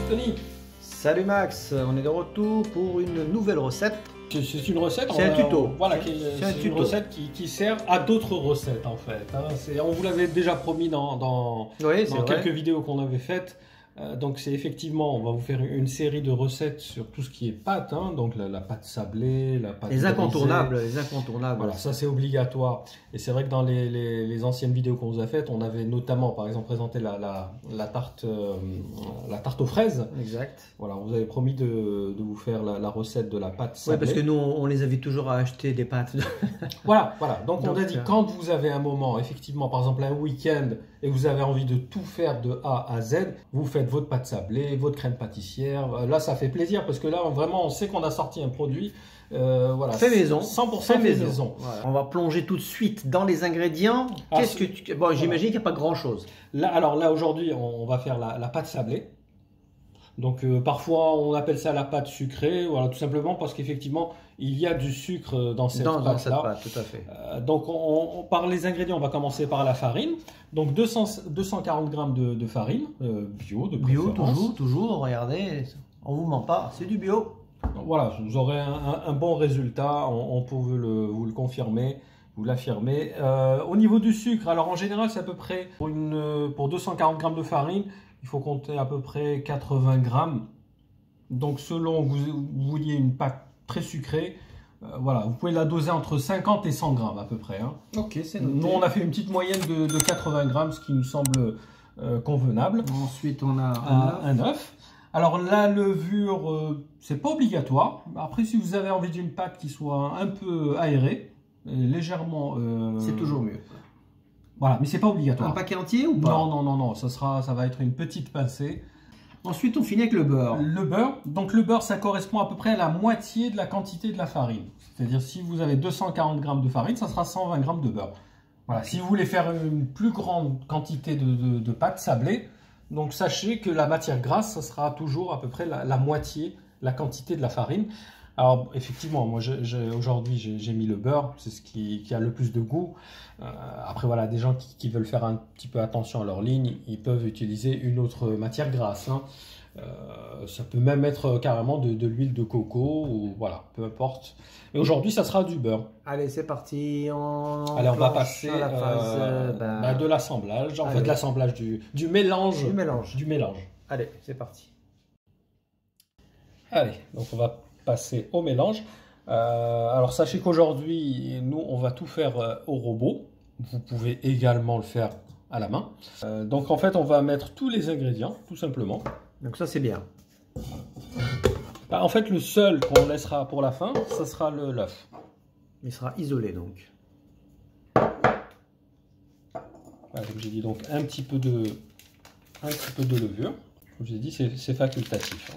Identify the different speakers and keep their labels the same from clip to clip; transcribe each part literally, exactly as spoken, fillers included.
Speaker 1: Tony.
Speaker 2: Salut Max, on est de retour pour une nouvelle recette.
Speaker 1: C'est une recette,
Speaker 2: c'est un tuto.
Speaker 1: Voilà,
Speaker 2: c'est
Speaker 1: une recette qui, qui sert à d'autres recettes en fait. Hein. On vous l'avait déjà promis dans, dans,
Speaker 2: oui,
Speaker 1: dans quelques
Speaker 2: vrai.
Speaker 1: vidéos qu'on avait faites. Euh, donc c'est effectivement, on va vous faire une série de recettes sur tout ce qui est pâte, hein, donc la, la pâte sablée, la pâte
Speaker 2: les
Speaker 1: brisée.
Speaker 2: incontournables, les incontournables.
Speaker 1: Voilà, ça c'est obligatoire. Et c'est vrai que dans les, les, les anciennes vidéos qu'on vous a faites, on avait notamment, par exemple, présenté la, la, la tarte, euh, la tarte aux fraises.
Speaker 2: Exact. Voilà,
Speaker 1: on vous avait promis de, de vous faire la, la recette de la pâte sablée.
Speaker 2: Oui, parce que nous, on les avait toujours à acheter des pâtes.
Speaker 1: Voilà, voilà. Donc, Donc on a dit
Speaker 2: euh...
Speaker 1: quand vous avez un moment, effectivement, par exemple un week-end, et vous avez envie de tout faire de A à Z, vous faites votre pâte sablée, votre crème pâtissière. Là, ça fait plaisir parce que là, on, vraiment, on sait qu'on a sorti un produit. Euh, voilà,
Speaker 2: fait maison,
Speaker 1: cent pour cent fait maison. maison.
Speaker 2: Voilà. On va plonger tout de suite dans les ingrédients. Qu'est-ce que tu... Bon, j'imagine qu'il n'y a pas grand-chose.
Speaker 1: Là, alors là, aujourd'hui, on, on va faire la, la pâte sablée. Donc euh, parfois on appelle ça la pâte sucrée, voilà, tout simplement parce qu'effectivement il y a du sucre dans cette
Speaker 2: dans,
Speaker 1: pâte-là.
Speaker 2: Dans cette pâte, tout à fait.
Speaker 1: Euh, donc on, on, par les ingrédients, on va commencer par la farine. Donc deux cents, deux cent quarante grammes de, de farine euh, bio, de
Speaker 2: bio toujours, toujours. Regardez, on vous ment pas, c'est du bio.
Speaker 1: Donc, voilà, vous aurez un, un, un bon résultat, on, on peut vous le, vous le confirmer. Vous l'affirmez. Euh, au niveau du sucre, alors en général, c'est à peu près pour, une, pour deux cent quarante grammes de farine, il faut compter à peu près quatre-vingts grammes. Donc selon que vous, vous vouliez une pâte très sucrée, euh, voilà, vous pouvez la doser entre cinquante et cent grammes à peu près. Hein.
Speaker 2: Ok, c'est noté.
Speaker 1: Nous, on a fait une petite moyenne de, de quatre-vingts grammes, ce qui nous semble euh, convenable.
Speaker 2: Ensuite, on a
Speaker 1: un, un œuf. Alors la levure, euh, c'est pas obligatoire. Après, si vous avez envie d'une pâte qui soit un peu aérée, légèrement, euh,
Speaker 2: c'est toujours mieux.
Speaker 1: Voilà, mais c'est pas obligatoire.
Speaker 2: Un paquet entier ou pas?
Speaker 1: Non, non, non, non. Ça sera, ça va être une petite pincée.
Speaker 2: Ensuite, on finit avec le beurre.
Speaker 1: Le beurre. Donc le beurre, ça correspond à peu près à la moitié de la quantité de la farine. C'est-à-dire si vous avez deux cent quarante grammes de farine, ça sera cent vingt grammes de beurre. Voilà. Si vous voulez faire une plus grande quantité de, de, de pâte sablée, donc sachez que la matière grasse, ça sera toujours à peu près la, la moitié, la quantité de la farine. Alors effectivement, moi aujourd'hui j'ai mis le beurre, c'est ce qui, qui a le plus de goût. Euh, après voilà, des gens qui, qui veulent faire un petit peu attention à leur ligne, ils peuvent utiliser une autre matière grasse. Hein. Euh, ça peut même être carrément de, de l'huile de coco, ou voilà, peu importe. Mais aujourd'hui ça sera du beurre.
Speaker 2: Allez, c'est parti. On
Speaker 1: Allez, on va passer à
Speaker 2: la phase
Speaker 1: euh,
Speaker 2: bah...
Speaker 1: bah, de l'assemblage, en
Speaker 2: Allez.
Speaker 1: fait l'assemblage du, du mélange.
Speaker 2: Du mélange.
Speaker 1: Du mélange.
Speaker 2: Allez, c'est parti.
Speaker 1: Allez, donc on va passer au mélange. Euh, alors sachez qu'aujourd'hui, nous, on va tout faire euh, au robot. Vous pouvez également le faire à la main. Euh, donc en fait, on va mettre tous les ingrédients, tout simplement.
Speaker 2: Donc ça, c'est bien.
Speaker 1: Bah, en fait, le seul qu'on laissera pour la fin, ça sera l'œuf.
Speaker 2: Il sera isolé, donc.
Speaker 1: Voilà, comme j'ai dit, donc un petit peu de, un petit peu de levure. Comme je vous ai dit, c'est facultatif. Hein.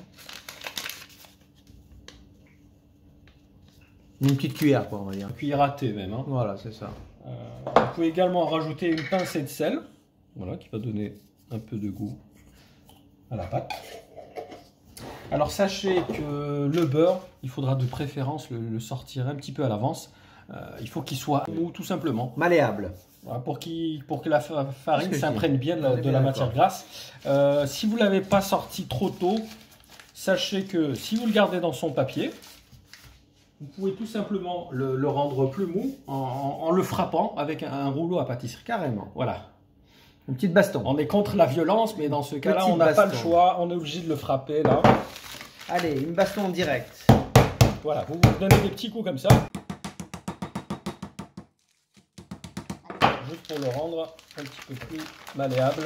Speaker 2: Une petite cuillère, quoi, on va dire.
Speaker 1: Une cuillère à thé même. Hein.
Speaker 2: Voilà, c'est ça.
Speaker 1: Euh, vous pouvez également rajouter une pincée de sel, voilà, qui va donner un peu de goût à la pâte. Alors sachez que le beurre, il faudra de préférence le, le sortir un petit peu à l'avance. Euh, il faut qu'il soit mou, tout simplement.
Speaker 2: Malléable.
Speaker 1: Voilà, pour, qu pour que la farine s'imprègne bien de la, de
Speaker 2: bien
Speaker 1: la matière grasse. Euh, si vous ne l'avez pas sorti trop tôt, sachez que si vous le gardez dans son papier, vous pouvez tout simplement le, le rendre plus mou en, en, en le frappant avec un, un rouleau à pâtisserie.
Speaker 2: Carrément.
Speaker 1: Voilà.
Speaker 2: Une petite baston.
Speaker 1: On est contre la violence, mais dans ce cas-là, on n'a pas le choix. On est obligé de le frapper là.
Speaker 2: Allez, une baston directe.
Speaker 1: Voilà, vous vous donnez des petits coups comme ça. Juste pour le rendre un petit peu plus malléable.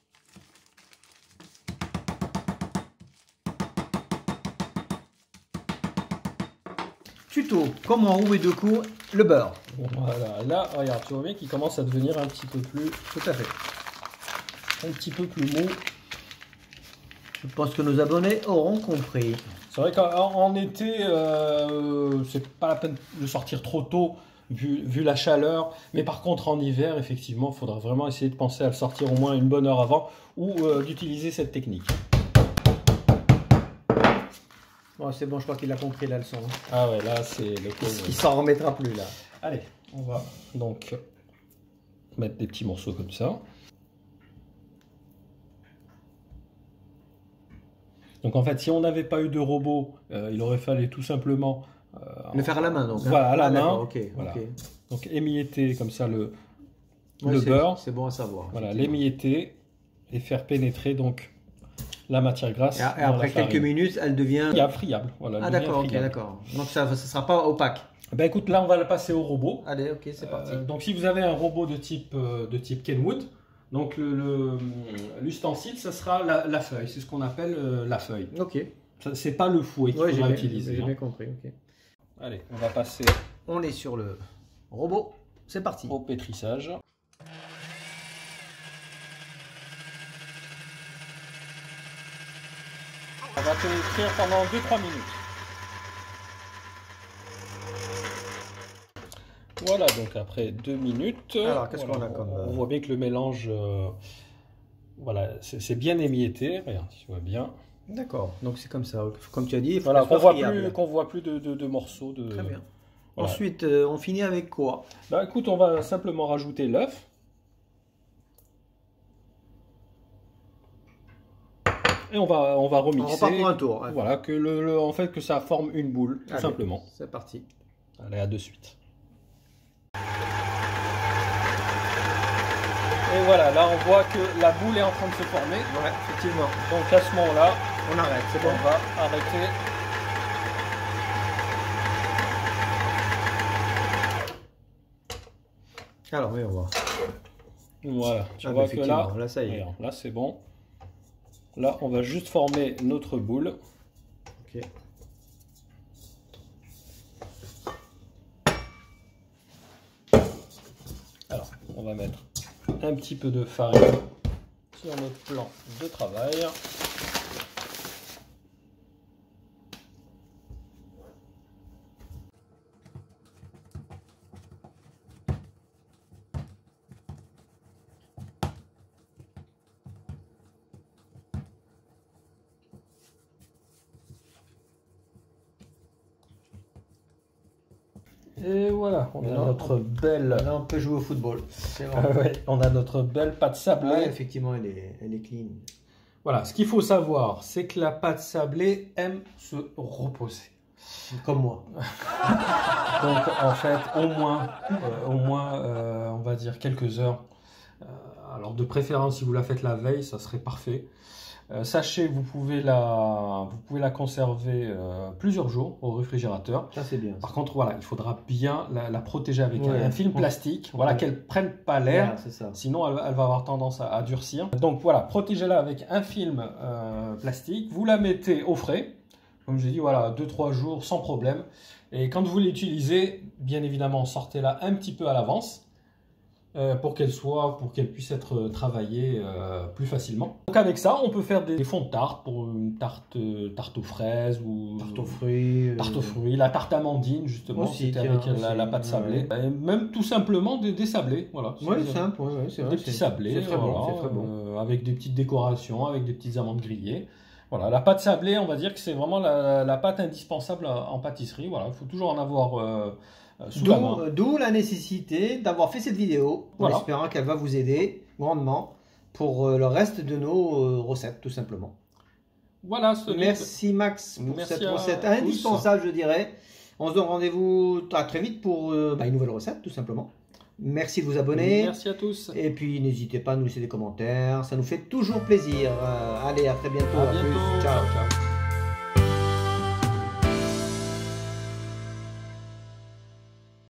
Speaker 2: Tuto, comment rouler deux coups le beurre.
Speaker 1: Voilà, là, regarde, tu vois bien qu'il commence à devenir un petit peu plus...
Speaker 2: Tout à fait.
Speaker 1: Un petit peu plus mou.
Speaker 2: Je pense que nos abonnés auront compris.
Speaker 1: C'est vrai qu'en en été, euh, c'est pas la peine de le sortir trop tôt, vu, vu la chaleur. Mais par contre, en hiver, effectivement, il faudra vraiment essayer de penser à le sortir au moins une bonne heure avant, ou euh, d'utiliser cette technique.
Speaker 2: Bon, c'est bon, je crois qu'il a compris la leçon.
Speaker 1: Ah ouais, là, c'est le coup.
Speaker 2: Il s'en remettra plus, là.
Speaker 1: Allez, on va donc mettre des petits morceaux comme ça. Donc en fait, si on n'avait pas eu de robot, euh, il aurait fallu tout simplement...
Speaker 2: Euh, le faire à la main, donc. Hein.
Speaker 1: Voilà, à la
Speaker 2: ah,
Speaker 1: main.
Speaker 2: Okay,
Speaker 1: voilà.
Speaker 2: Okay.
Speaker 1: Donc émietter comme ça le,
Speaker 2: ouais,
Speaker 1: le beurre.
Speaker 2: C'est bon à savoir.
Speaker 1: Voilà, l'émietter et faire pénétrer donc la matière grasse.
Speaker 2: Et, et après quelques minutes, elle devient...
Speaker 1: Friable, friable. Voilà,
Speaker 2: ah d'accord, ok, d'accord. Donc ça ne sera pas opaque.
Speaker 1: Ben écoute, là on va le passer au robot.
Speaker 2: Allez, ok, c'est parti.
Speaker 1: Euh, donc si vous avez un robot de type, euh, de type Kenwood, donc l'ustensile, le, ça sera la, la feuille. C'est ce qu'on appelle euh, la feuille.
Speaker 2: Ok.
Speaker 1: C'est pas le fouet qu'il
Speaker 2: ouais,
Speaker 1: faudra utiliser.
Speaker 2: J'ai
Speaker 1: hein.
Speaker 2: bien compris, ok.
Speaker 1: Allez, on va passer...
Speaker 2: On est sur le robot. C'est parti.
Speaker 1: Au pétrissage. On va pétrir pendant deux trois minutes. Voilà, donc après deux minutes,
Speaker 2: alors qu'est-ce
Speaker 1: voilà,
Speaker 2: qu'on a comme...
Speaker 1: on voit bien que le mélange, euh, voilà, c'est bien émietté, regarde, tu vois bien.
Speaker 2: D'accord, donc c'est comme ça, comme tu as dit, il faut
Speaker 1: voilà, qu'on voit plus, qu'on voit plus de, de, de morceaux. De...
Speaker 2: Très bien.
Speaker 1: Voilà.
Speaker 2: Ensuite, euh, on finit avec quoi?
Speaker 1: Bah écoute, on va simplement rajouter l'œuf. Et on va, on va remixer.
Speaker 2: On repart pour un tour. Hein.
Speaker 1: Voilà, que le, le, en fait que ça forme une boule, tout
Speaker 2: Allez,
Speaker 1: simplement.
Speaker 2: C'est parti.
Speaker 1: Allez, à de suite. Et voilà, là on voit que la boule est en train de se former.
Speaker 2: Ouais, effectivement.
Speaker 1: Donc à ce moment-là,
Speaker 2: on arrête, c'est bon.
Speaker 1: On va arrêter.
Speaker 2: Alors, oui, on va.
Speaker 1: Voilà, tu
Speaker 2: ah,
Speaker 1: vois que là,
Speaker 2: là, ça y est.
Speaker 1: Là, c'est bon. Là, on va juste former notre boule.
Speaker 2: Ok.
Speaker 1: Alors, on va mettre un petit peu de farine sur notre plan de travail. Et voilà, on a
Speaker 2: non,
Speaker 1: notre belle...
Speaker 2: Là, on peut jouer au football.
Speaker 1: Ah ouais, on a notre belle pâte sablée.
Speaker 2: Ouais, effectivement, elle est, elle est clean.
Speaker 1: Voilà, ce qu'il faut savoir, c'est que la pâte sablée aime se reposer.
Speaker 2: Comme moi.
Speaker 1: Donc, en fait, au moins, euh, au moins euh, on va dire quelques heures. Euh, alors, de préférence, si vous la faites la veille, ça serait parfait. Euh, sachez, vous pouvez la, vous pouvez la conserver euh, plusieurs jours au réfrigérateur.
Speaker 2: Ça c'est bien.
Speaker 1: Par contre, voilà, il faudra bien la, la protéger avec ouais. un, un film plastique, ouais. voilà, qu'elle prenne pas l'air.
Speaker 2: Ouais,
Speaker 1: sinon, elle, elle va avoir tendance à, à durcir. Donc voilà, protégez-la avec un film euh, plastique. Vous la mettez au frais, comme je dis, voilà, deux trois jours sans problème. Et quand vous l'utilisez, bien évidemment, sortez-la un petit peu à l'avance. Euh, pour qu'elle soit, pour qu'elle puisse être travaillée euh, plus facilement. Donc avec ça, on peut faire des, des fonds de tarte pour une tarte, euh, tarte aux fraises ou
Speaker 2: tarte aux fruits,
Speaker 1: tarte aux fruits, la tarte amandine justement, c'était avec
Speaker 2: tiens,
Speaker 1: la, la pâte sablée, ouais. Et même tout simplement des, des sablés, voilà.
Speaker 2: Ouais, simple, ouais, ouais, c'est vrai.
Speaker 1: Des petits sablés,
Speaker 2: c'est très
Speaker 1: voilà,
Speaker 2: bon, c'est très bon.
Speaker 1: Euh, avec des petites décorations, avec des petites amandes grillées. Voilà, la pâte sablée, on va dire que c'est vraiment la, la pâte indispensable en pâtisserie. Voilà, il faut toujours en avoir. Euh,
Speaker 2: D'où la nécessité d'avoir fait cette vidéo, voilà. En espérant qu'elle va vous aider grandement pour le reste de nos recettes, tout simplement.
Speaker 1: Voilà.
Speaker 2: Merci Max pour
Speaker 1: Merci
Speaker 2: cette recette indispensable, je dirais. On se donne rendez-vous très vite pour bah, une nouvelle recette, tout simplement. Merci de vous abonner.
Speaker 1: Merci à tous.
Speaker 2: Et puis n'hésitez pas à nous laisser des commentaires, ça nous fait toujours plaisir. Euh, allez, à très bientôt.
Speaker 1: À bientôt.
Speaker 2: Plus. Ciao.
Speaker 1: Ciao.